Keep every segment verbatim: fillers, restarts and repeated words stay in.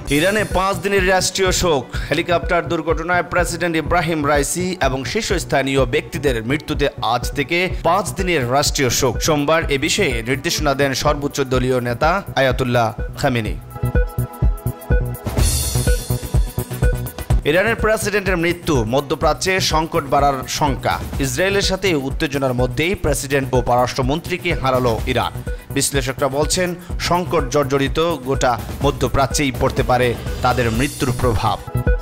ইরানে পাঁচ দিনের রাষ্ট্রীয় শোক। হেলিকপ্টার দুর্ঘটনায় প্রেসিডেন্ট ইব্রাহিম রাইসি এবং শীর্ষস্থানীয় ব্যক্তিদের মৃত্যুতে আজ থেকে পাঁচ দিনের রাষ্ট্রীয় শোক। সোমবার এ বিষয়ে নির্দেশনা দেন সর্বোচ্চ দলীয় নেতা আয়াতুল্লাহ খামেনি। ইরানের প্রেসিডেন্টের মৃত্যু, মধ্যপ্রাচ্যে সংকট বাড়ার শঙ্কা। ইসরায়েলের সাথে উত্তেজনার মধ্যেই প্রেসিডেন্ট ও পররাষ্ট্রমন্ত্রীকে হারালো ইরান। বিশ্লেষকরা বলছেন, সংকট জর্জরিত গোটা মধ্যপ্রাচ্যেই পড়তে পারে তাদের মৃত্যুর প্রভাব।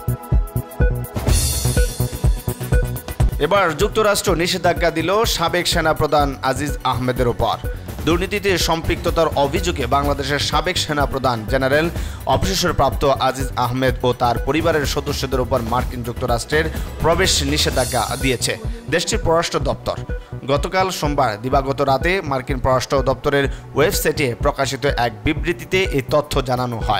এবার যুক্তরাষ্ট্র নিষেধাজ্ঞা দিল সাবেক সেনাপ্রধান আজিজ আহমেদের ওপর। দুর্নীতিতে সম্পৃক্ততার অভিযোগে বাংলাদেশের সাবেক সেনাপ্রধান জেনারেল অবসরপ্রাপ্ত আজিজ আহমেদ ও তার পরিবারের সদস্যদের উপর মার্কিন যুক্তরাষ্ট্রের প্রবেশ নিষেধাজ্ঞা দিয়েছে দেশটির পররাষ্ট্র দপ্তর। গতকাল সোমবার দিবাগত রাতে মার্কিন পররাষ্ট্র দপ্তরের ওয়েবসাইটে প্রকাশিত এক বিবৃতিতে এই তথ্য জানানো হয়।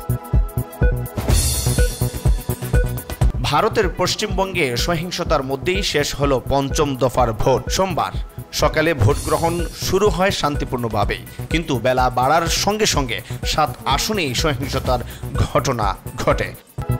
ভারতের পশ্চিমবঙ্গে সহিংসতার মধ্যেই শেষ হলো পঞ্চম দফার ভোট। সোমবার সকালে ভোট গ্রহণ শুরু হয় শান্তিপূর্ণভাবেই, কিন্তু বেলা বাড়ার সঙ্গে সঙ্গে সাত আসনেই সহিংসতার ঘটনা ঘটে।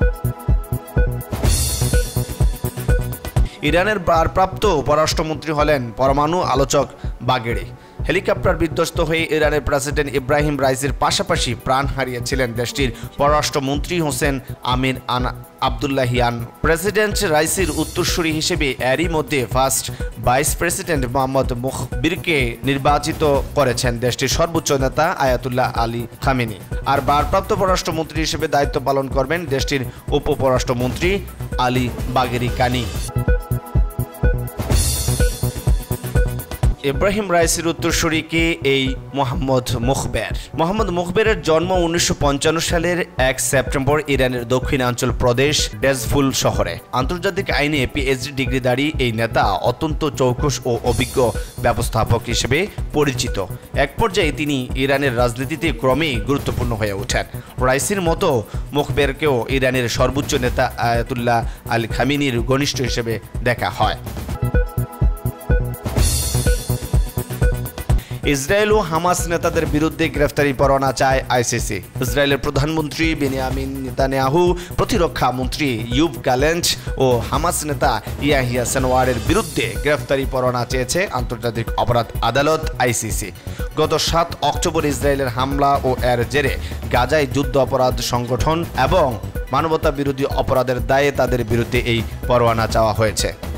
ইরানের ভারপ্রাপ্ত পররাষ্ট্রমন্ত্রী হলেন পরমাণু আলোচক বাগেরি। হেলিকপ্টার বিধ্বস্ত হয়ে ইরানের প্রেসিডেন্ট ইব্রাহিম রাইসির পাশাপাশি প্রাণ হারিয়েছিলেন দেশটির পররাষ্ট্রমন্ত্রী হোসেন আমির আন আবদুল্লাহিয়ান। প্রেসিডেন্ট রাইসির উত্তরসূরি হিসেবে এরই মধ্যে ফার্স্ট ভাইস প্রেসিডেন্ট মোহাম্মদ মুখবিরকে নির্বাচিত করেছেন দেশটির সর্বোচ্চ নেতা আয়াতুল্লাহ আলী খামেনি। আর ভারপ্রাপ্ত পররাষ্ট্রমন্ত্রী হিসেবে দায়িত্ব পালন করবেন দেশটির উপ পররাষ্ট্রমন্ত্রী আলী বাগেরি কানি। ইব্রাহিম রাইসির উত্তরসূরি কে এই মোহাম্মদ মুখবের। মোহাম্মদ মুখবেরের জন্ম উনিশশো পঞ্চান্ন সালের এক সেপ্টেম্বর ইরানের দক্ষিণাঞ্চল প্রদেশ ডেজফুল শহরে। আন্তর্জাতিক আইনে পিএইচডি ডিগ্রিধারী এই নেতা অত্যন্ত চৌকস ও অভিজ্ঞ ব্যবস্থাপক হিসেবে পরিচিত। এক পর্যায়ে তিনি ইরানের রাজনীতিতে ক্রমেই গুরুত্বপূর্ণ হয়ে ওঠেন। রাইসির মতো মুখবেরকেও ইরানের সর্বোচ্চ নেতা আয়াতুল্লাহ আলী খামেনির ঘনিষ্ঠ হিসেবে দেখা হয়। ইসরায়েল ও হামাস নেতাদের বিরুদ্ধে গ্রেফতারি পরোয়ানা চায় আইসিসি। ইসরায়েলের প্রধানমন্ত্রী বেনিয়ামিন নেতানিয়াহু, প্রতিরক্ষা মন্ত্রী ইউভ গ্যালেন্ট ও হামাস নেতা ইয়াহিয়া সিনওয়ারের বিরুদ্ধে গ্রেফতারি পরোয়ানা চেয়েছে আন্তর্জাতিক অপরাধ আদালত আইসিসি। গত সাত অক্টোবর ইসরায়েলের হামলা ও এর জেরে গাজায় যুদ্ধ অপরাধ সংগঠন এবং মানবতা বিরোধী অপরাধের দায়ে তাদের বিরুদ্ধে এই পরোয়ানা চাওয়া হয়েছে।